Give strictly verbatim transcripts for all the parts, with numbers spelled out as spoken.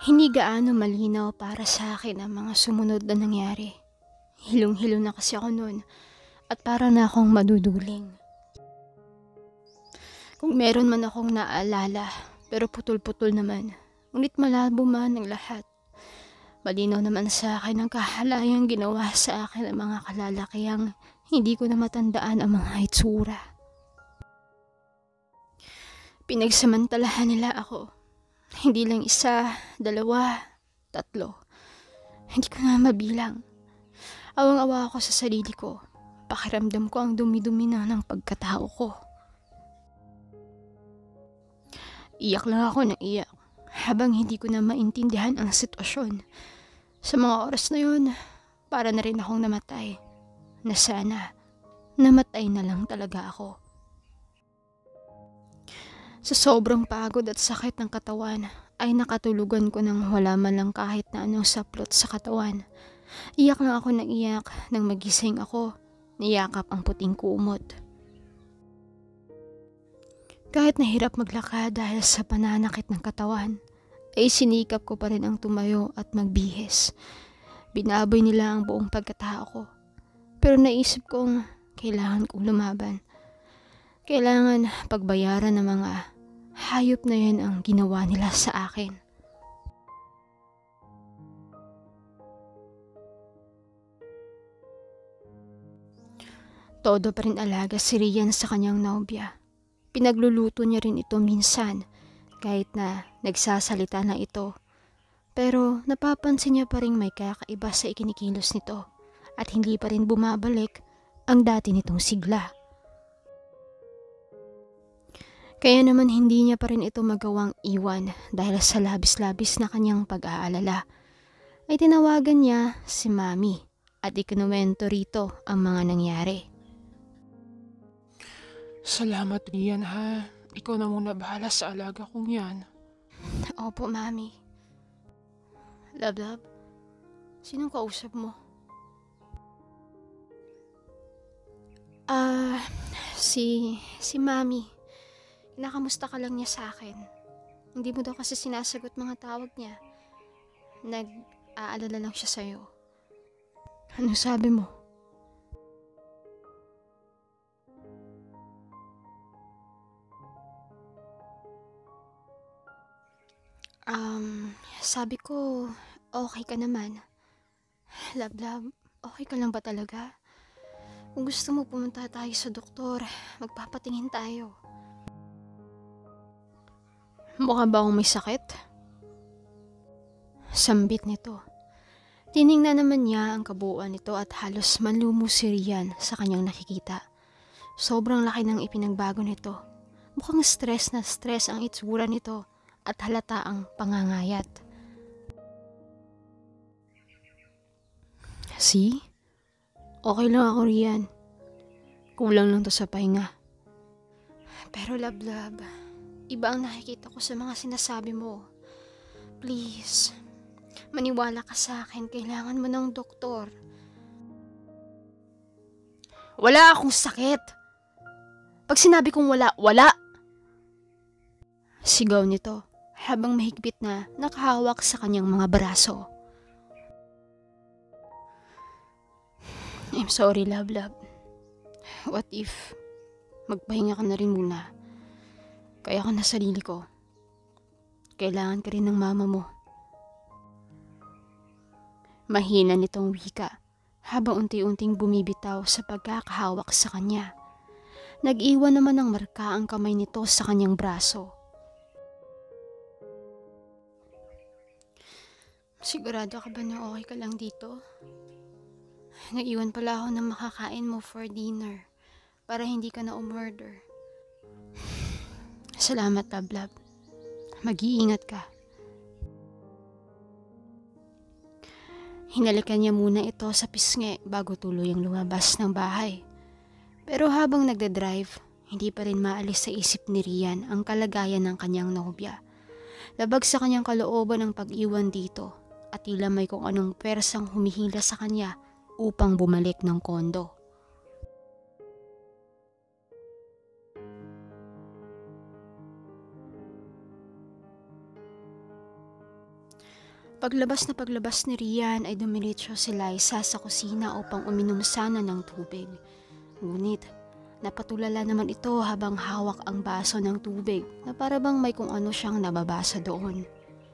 Hindi gaano malinaw para sa akin ang mga sumunod na nangyari. Hilong-hilo na kasi ako noon at para na akong maduduling. Kung meron man akong naalala, pero putol-putol naman. Ngunit malabo man ang lahat. Malinaw naman sa akin ang kahalayang ginawa sa akin ng mga kalalakihang hindi ko na matandaan ang mga itsura. Pinagsamantalahan nila ako. Hindi lang isa, dalawa, tatlo. Hindi ko na mabilang. Awang-awa ako sa sarili ko. Pakiramdam ko ang dumi-dumi na ng pagkatao ko. Iyak lang ako ng iyak habang hindi ko na maintindihan ang sitwasyon. Sa mga oras na yun, para na rin akong namatay. Na sana, namatay na lang talaga ako. Sa sobrang pagod at sakit ng katawan, ay nakatulugan ko nang wala man lang kahit na anong saplot sa katawan. Iyak lang ako ng iyak nang magising ako, niyakap ang puting kumot. Kahit nahirap maglakad dahil sa pananakit ng katawan, ay sinikap ko pa rin ang tumayo at magbihis. Binaboy nila ang buong pagkatao ko. Pero naisip kong kailangan kong lumaban. Kailangan pagbayaran ng mga hayop na yan ang ginawa nila sa akin. Todo pa rin alaga si Rian sa kanyang nobya. Pinagluluto niya rin ito minsan, kahit na nagsasalita na ito. Pero napapansin niya pa rin may kakaiba sa ikinikilos nito at hindi pa rin bumabalik ang dati nitong sigla. Kaya naman hindi niya pa rin ito magawang iwan dahil sa labis-labis na kanyang pag-aalala. Ay tinawagan niya si Mami at ikinuwento rito ang mga nangyari. Salamat, Rian, ha. Ikaw na muna bahala sa alaga kong yan. Opo, Mami. Love, love. Sinong kausap mo? Ah, si... si Mami. Kinakamusta ka lang niya sa akin. Hindi mo daw kasi sinasagot mga tawag niya. Nag-aalala lang siya sa'yo. Ano sabi mo? Um, sabi ko, okay ka naman. Love, love, okay ka lang ba talaga? Kung gusto mo pumunta tayo sa doktor, magpapatingin tayo. Mukha ba akong may sakit? Sambit nito. Tiningnan naman niya ang kabuuan nito at halos manlumo si Rian sa kanyang nakikita. Sobrang laki ng ipinagbago nito. Mukhang stress na stress ang itsura nito at halata ang pangangayat. See? Okay lang ako, Rian. Kulang lang to sa pahinga. Pero love, love, iba ang nakikita ko sa mga sinasabi mo. Please, maniwala ka sa akin. Kailangan mo ng doktor. Wala akong sakit. Pag sinabi kong wala, wala. Sigaw nito habang mahigpit na nakahawak sa kanyang mga braso. I'm sorry, love, love. What if magpahinga ka na rin muna? Kaya ko na sarili ko. Kailangan ka rin ng mama mo. Mahina nitong wika habang unti-unting bumibitaw sa pagkakahawak sa kanya. Nag-iwan naman ng marka ang kamay nito sa kanyang braso. Sigurado ka ba na okay ka lang dito? Naiwan pala ako ng makakain mo for dinner para hindi ka na umorder. Salamat, love, love. Mag-iingat ka. Hinalikan niya muna ito sa pisngi bago tuluyang lumabas ng bahay. Pero habang nagdadrive, hindi pa rin maalis sa isip ni Rian ang kalagayan ng kanyang nobya. Labag sa kanyang kalooban ang pag-iwan dito at tila may kung anong persang humihila sa kanya upang bumalik ng kondo. Paglabas na paglabas ni Rian ay dumiretso si Liza sa kusina upang uminom sana ng tubig. Ngunit napatulala naman ito habang hawak ang baso ng tubig na para bang may kung ano siyang nababasa doon.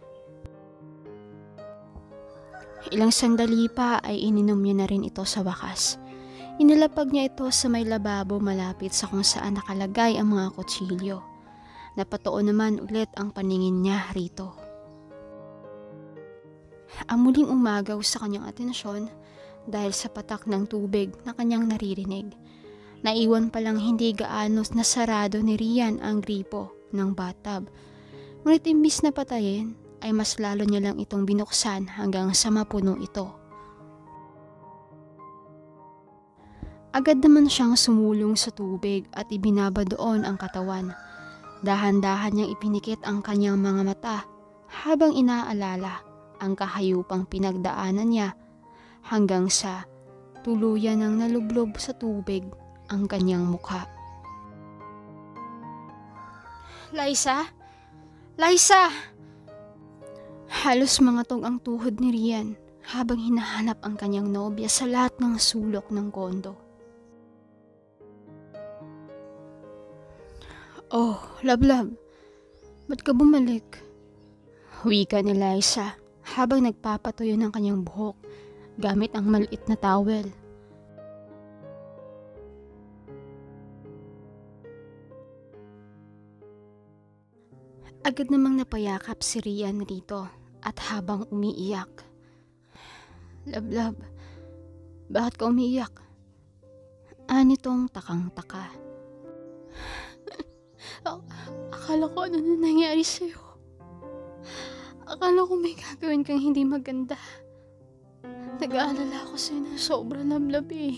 Ilang sandali pa ay ininom niya na rin ito sa wakas. Inilapag niya ito sa may lababo malapit sa kung saan nakalagay ang mga kutsilyo. Napatuon naman ulit ang paningin niya rito. Ang muling umagaw sa kanyang atensyon dahil sa patak ng tubig na kanyang naririnig. Naiwan palang hindi gaano nasarado ni Rian ang gripo ng bathtub. Ngunit imbis na patayin, ay mas lalo niya lang itong binuksan hanggang sa mapuno ito. Agad naman siyang sumulong sa tubig at ibinaba doon ang katawan. Dahan-dahan niyang ipinikit ang kanyang mga mata habang inaalala ang kahayupang pinagdaanan niya hanggang sa tuluyan ng nalublob sa tubig ang kanyang mukha. Liza? Liza! Halos mangatog ang tuhod ni Rian habang hinahanap ang kanyang nobya sa lahat ng sulok ng kondo. Oh, Lablab, ba't ka bumalik? Wika ni Liza habang nagpapatuyo ng kanyang buhok gamit ang maliit na towel. Agad namang napayakap si Rian rito at habang umiiyak. Lablab, bakit ka umiiyak? Anitong takang-taka. Akala ko ano na nangyari sa'yo. Akala ko may gagawin kang hindi maganda. Nag-aalala ako sa'yo na sobrang lablab eh.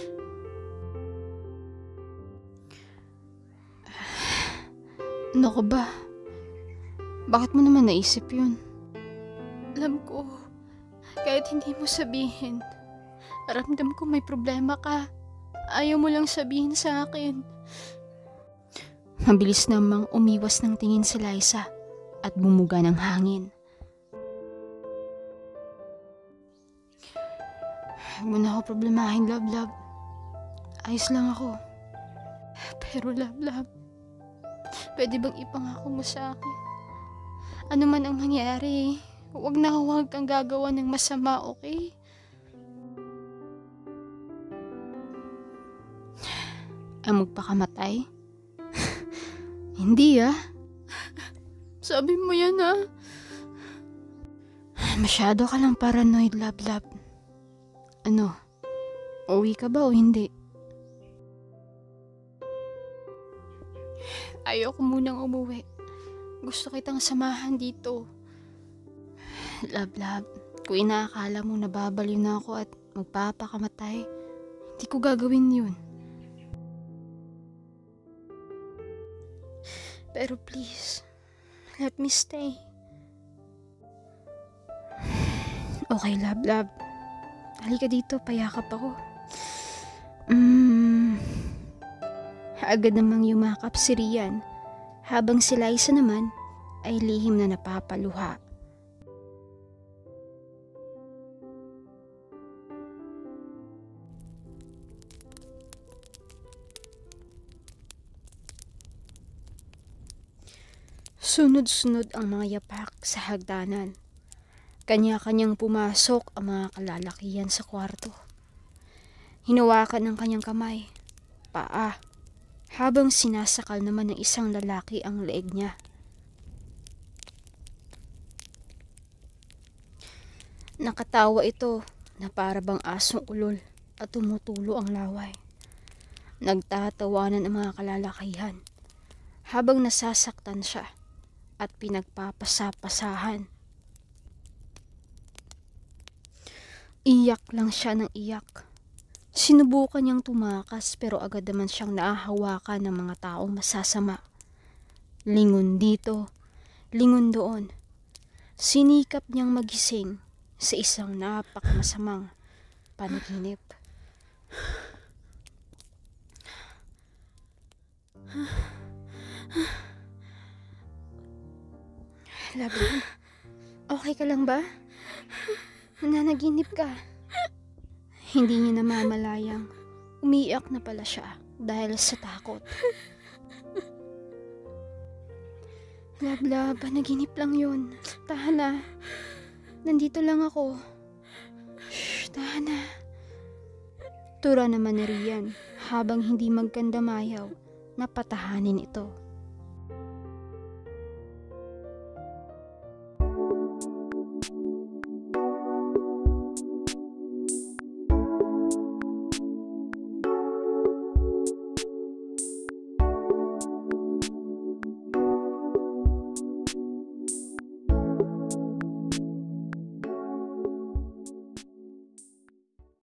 Ano ka ba? Bakit mo naman naisip yun? Alam ko, kahit hindi mo sabihin, ramdam ko may problema ka. Ayaw mo lang sabihin sa akin. Mabilis namang umiwas ng tingin si Liza at bumuga ng hangin. Huwag mo na ako problemahin, Lablab. Ayos lang ako. Pero Lablab, pwede bang ipangako mo sa akin? Ano man ang mangyari, huwag na huwag kang gagawa ng masama, okay? Ang magpakamatay? Hindi ah. Sabi mo yan ah. Masyado ka lang paranoid, Lablab. Ano? Uwi ka ba o hindi? Ayoko munang umuwi. Gusto kitang samahan dito. Lablab, kung inaakala mo nababaliw na ako at magpapakamatay, hindi ko gagawin yun. Pero please, let me stay. Okay, Lablab. Halika dito, payakap ako. Mm. Agad namang yumakap si Rian, habang si Liza naman ay lihim na napapaluha. Sunod-sunod ang mga yapak sa hagdanan. Kanya-kanyang pumasok ang mga kalalakihan sa kwarto. Hinawakan ng kanyang kamay, paa, habang sinasakal naman ng isang lalaki ang leeg niya. Nakatawa ito na para bang asong ulol at tumutulo ang laway. Nagtatawanan ang mga kalalakihan habang nasasaktan siya at pinagpapasapasahan. Iyak lang siya ng iyak. Sinubukan niyang tumakas pero agad naman siyang naahawakan ng mga taong masasama. Lingon dito, lingon doon. Sinikap niyang magising sa isang napakamasamang panaginip. Labi, okay ka lang ba? Nananaginip ka. Hindi niya namamalayang umiiyak na pala siya dahil sa takot. Love, love, panaginip lang yun. Tahan na. Nandito lang ako. Shh, tahan na. Tura naman ni Rian habang hindi magkandamayaw na patahanin ito.